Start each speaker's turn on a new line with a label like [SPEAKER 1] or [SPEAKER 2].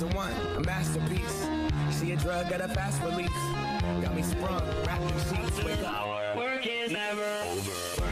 [SPEAKER 1] 2001, a masterpiece. See a drug at a fast release. Got me sprung, wrapped in sheets. Wake up.
[SPEAKER 2] Our work is never over.